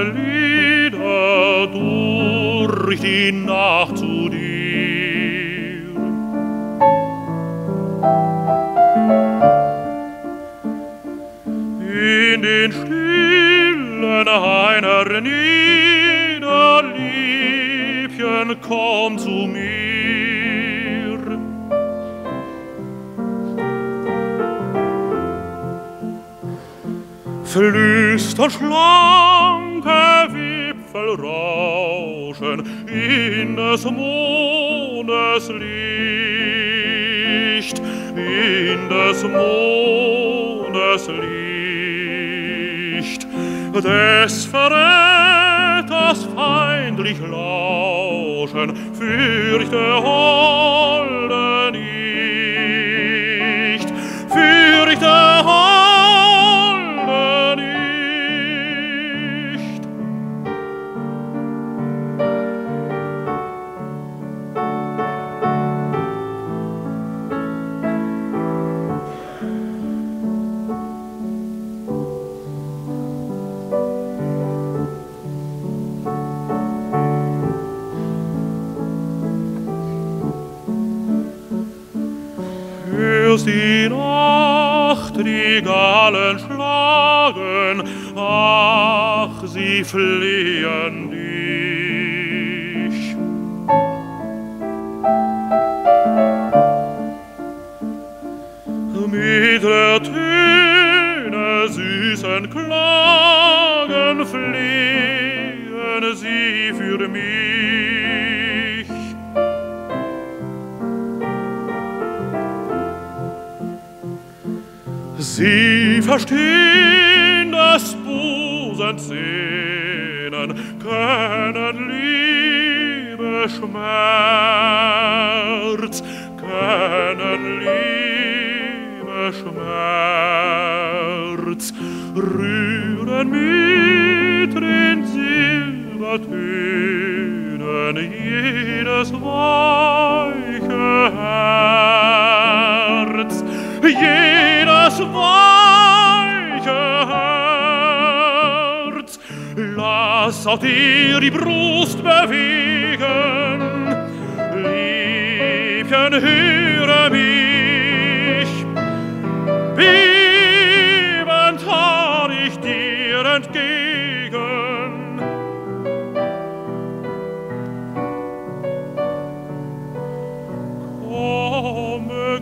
meine Lieder durch die Nacht zu dir. In den Stillen einer Niederliebchen, komm zu mir. Flüstern schlanke Wipfel rauschen in des Mondes Licht, in des Mondes Licht, des Verräters feindlich lauschen, fürchte Holde nicht, fürchte Holde nicht. Hörst die Nacht die Gallen schlagen, ach, sie flehen dich. Mit der Töne süßen Klagen flehen sie für mich. Sie verstehen des Busens Sehnen, kennen Liebe Schmerz, kennen Liebe Schmerz, rühren mit den Silbertönen jedes weiche Herz, jedes weiche Herz. Lass auch dir die Brust bewegen, Liebchen, höre mich, bebend fahr ich dir entgegen. Komme,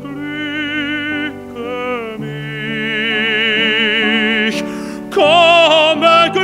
glücke mich, komme, glücke